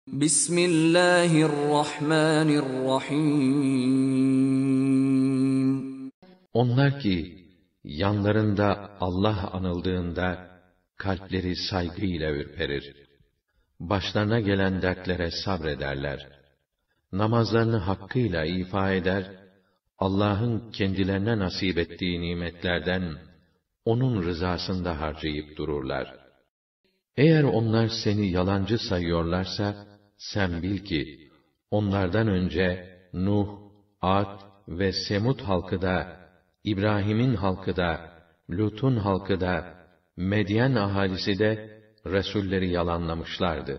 Bismillahirrahmanirrahim. Onlar ki yanlarında Allah anıldığında kalpleri saygıyla ürperir. Başlarına gelen dertlere sabrederler. Namazlarını hakkıyla ifa eder, Allah'ın kendilerine nasip ettiği nimetlerden onun rızasında harcayıp dururlar. Eğer onlar seni yalancı sayıyorlarsa, sen bil ki, onlardan önce Nuh, Ad ve Semud halkı da, İbrahim'in halkı da, Lut'un halkı da, Medyen ahalisi de, Resulleri yalanlamışlardı.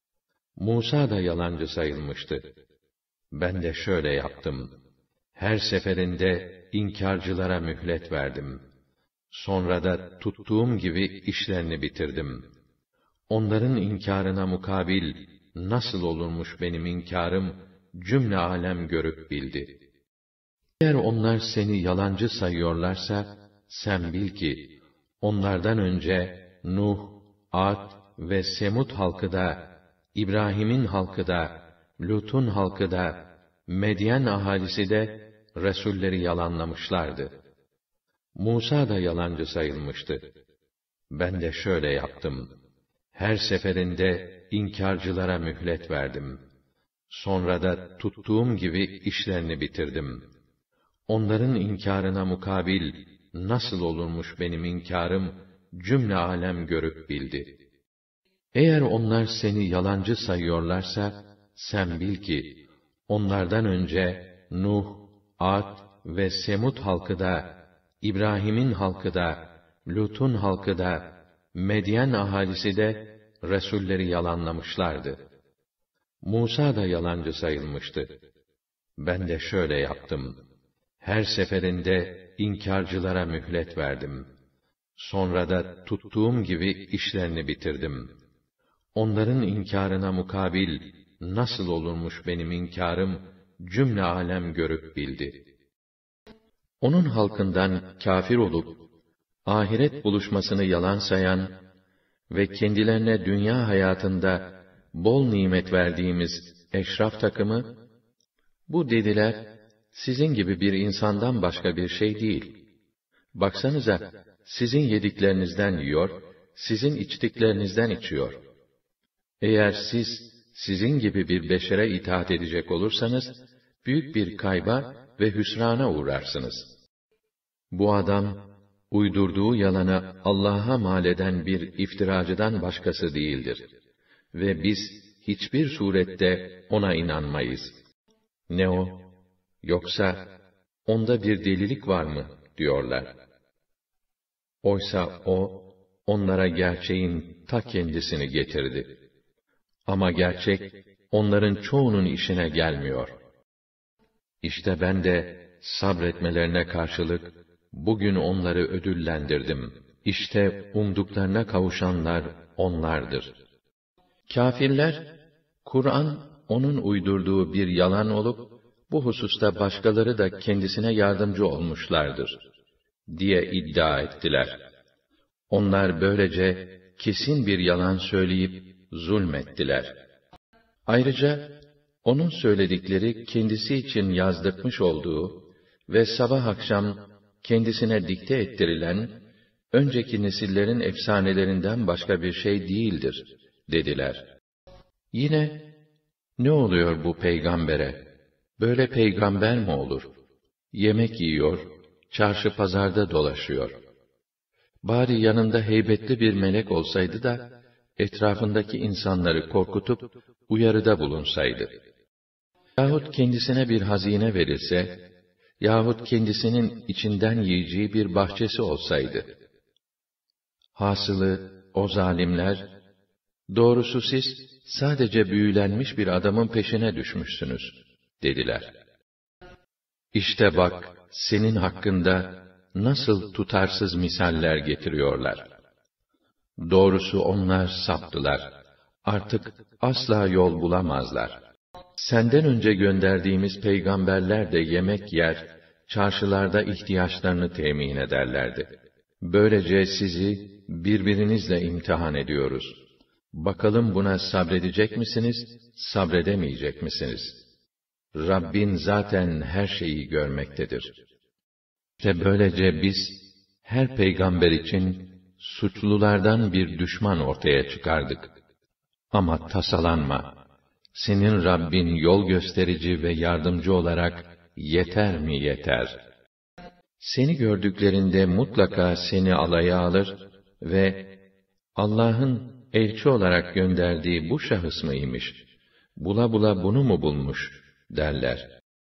Musa da yalancı sayılmıştı. Ben de şöyle yaptım. Her seferinde inkârcılara mühlet verdim. Sonra da tuttuğum gibi işlerini bitirdim. Onların inkârına mukabil, nasıl olurmuş benim inkârım, cümle alem görüp bildi. Eğer onlar seni yalancı sayıyorlarsa, sen bil ki, onlardan önce Nuh, Ad ve Semud halkı da, İbrahim'in halkı da, Lut'un halkı da, Medyen ahalisi de, Resulleri yalanlamışlardı. Musa da yalancı sayılmıştı. Ben de şöyle yaptım. Her seferinde inkârcılara mühlet verdim. Sonra da tuttuğum gibi işlerini bitirdim. Onların inkârına mukabil, nasıl olurmuş benim inkârım, cümle alem görüp bildi. Eğer onlar seni yalancı sayıyorlarsa, sen bil ki, onlardan önce Nuh, Ad ve Semud halkı da, İbrahim'in halkı da, Lut'un halkı da, Medyen ahalisi de, Resulleri yalanlamışlardı. Musa da yalancı sayılmıştı. Ben de şöyle yaptım. Her seferinde inkârcılara mühlet verdim. Sonra da tuttuğum gibi işlerini bitirdim. Onların inkârına mukabil, nasıl olurmuş benim inkârım, cümle alem görüp bildi. Onun halkından kâfir olup, ahiret buluşmasını yalan sayan ve kendilerine dünya hayatında bol nimet verdiğimiz eşraf takımı, bu dediler, sizin gibi bir insandan başka bir şey değil. Baksanıza, sizin yediklerinizden yiyor, sizin içtiklerinizden içiyor. Eğer siz, sizin gibi bir beşere itaat edecek olursanız, büyük bir kayba ve hüsrana uğrarsınız. Bu adam, uydurduğu yalanı Allah'a mal eden bir iftiracıdan başkası değildir. Ve biz, hiçbir surette ona inanmayız. Ne o? Yoksa, onda bir delilik var mı? Diyorlar. Oysa o, onlara gerçeğin ta kendisini getirdi. Ama gerçek, onların çoğunun işine gelmiyor. İşte ben de, sabretmelerine karşılık, bugün onları ödüllendirdim. İşte umduklarına kavuşanlar onlardır. Kâfirler, Kur'an, onun uydurduğu bir yalan olup, bu hususta başkaları da kendisine yardımcı olmuşlardır, diye iddia ettiler. Onlar böylece, kesin bir yalan söyleyip, zulmettiler. Ayrıca, onun söyledikleri kendisi için yazdırmış olduğu ve sabah akşam kendisine dikte ettirilen, önceki nesillerin efsanelerinden başka bir şey değildir, dediler. Yine, ne oluyor bu peygambere? Böyle peygamber mi olur? Yemek yiyor, çarşı pazarda dolaşıyor. Bari yanında heybetli bir melek olsaydı da, etrafındaki insanları korkutup, uyarıda bulunsaydı. Yahut kendisine bir hazine verilse, yahut kendisinin içinden yiyeceği bir bahçesi olsaydı. Hasılı, o zalimler, doğrusu siz, sadece büyülenmiş bir adamın peşine düşmüşsünüz, dediler. İşte bak, senin hakkında, nasıl tutarsız misaller getiriyorlar. Doğrusu onlar saptılar. Artık asla yol bulamazlar. Senden önce gönderdiğimiz peygamberler de yemek yer, çarşılarda ihtiyaçlarını temin ederlerdi. Böylece sizi birbirinizle imtihan ediyoruz. Bakalım buna sabredecek misiniz, sabredemeyecek misiniz? Rabbin zaten her şeyi görmektedir. İşte böylece biz, her peygamber için, suçlulardan bir düşman ortaya çıkardık. Ama tasalanma, senin Rabbin yol gösterici ve yardımcı olarak yeter mi yeter? Seni gördüklerinde mutlaka seni alaya alır ve Allah'ın elçi olarak gönderdiği bu şahıs mıymış? Bula bula bunu mu bulmuş? derler.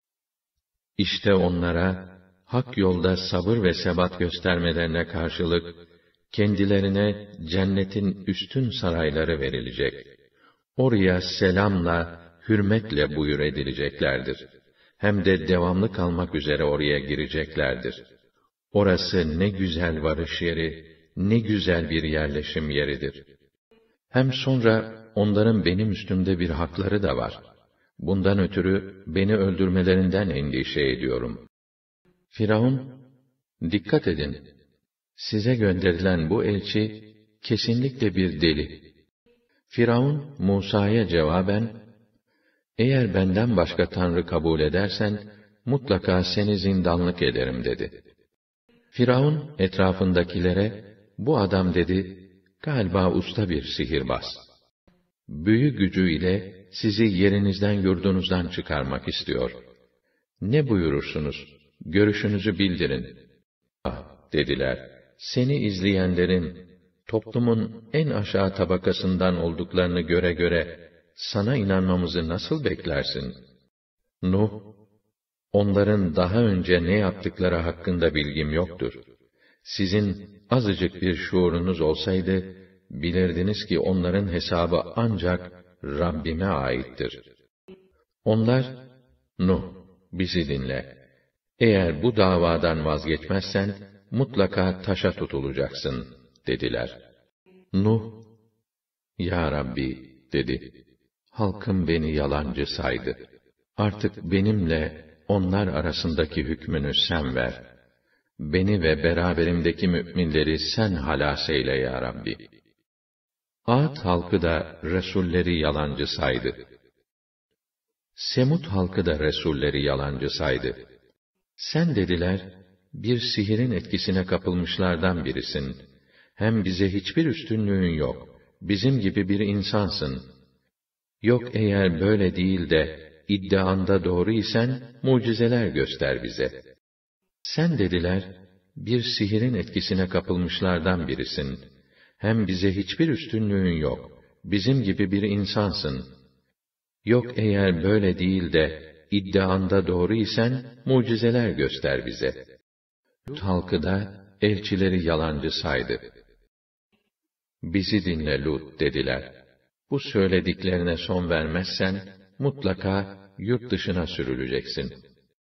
İşte onlara, hak yolda sabır ve sebat göstermelerine karşılık, kendilerine cennetin üstün sarayları verilecek. Oraya selamla, hürmetle buyur edileceklerdir. Hem de devamlı kalmak üzere oraya gireceklerdir. Orası ne güzel varış yeri, ne güzel bir yerleşim yeridir. Hem sonra onların benim üstümde bir hakları da var. Bundan ötürü beni öldürmelerinden endişe ediyorum. Firavun, dikkat edin, size gönderilen bu elçi kesinlikle bir deli. Firavun Musa'ya cevaben, eğer benden başka tanrı kabul edersen mutlaka seni zindanlık ederim dedi. Firavun etrafındakilere, bu adam dedi, galiba usta bir sihirbaz. Büyü gücüyle sizi yerinizden yurdunuzdan çıkarmak istiyor. Ne buyurursunuz? Görüşünüzü bildirin. Ah, dediler, seni izleyenlerin, toplumun en aşağı tabakasından olduklarını göre göre, sana inanmamızı nasıl beklersin? Nuh, onların daha önce ne yaptıkları hakkında bilgim yoktur. Sizin azıcık bir şuurunuz olsaydı, bilirdiniz ki onların hesabı ancak Rabbime aittir. Onlar, Nuh, bizi dinle. Eğer bu davadan vazgeçmezsen, mutlaka taşa tutulacaksın, dediler. Nuh, Ya Rabbi, dedi, halkım beni yalancı saydı. Artık benimle onlar arasındaki hükmünü sen ver. Beni ve beraberimdeki müminleri sen halas eyle ya Rabbi. Ad halkı da Resulleri yalancı saydı. Semud halkı da Resulleri yalancı saydı. Sen dediler, bir sihirin etkisine kapılmışlardan birisin. Hem bize hiçbir üstünlüğün yok. Bizim gibi bir insansın. Yok eğer böyle değil de, iddianda doğru isen, mucizeler göster bize. Sen dediler, bir sihirin etkisine kapılmışlardan birisin. Hem bize hiçbir üstünlüğün yok. Bizim gibi bir insansın. Yok eğer böyle değil de, iddianda doğru isen, mucizeler göster bize. Lut halkı da, elçileri yalancı saydı. Bizi dinle Lut, dediler. Bu söylediklerine son vermezsen, mutlaka yurt dışına sürüleceksin.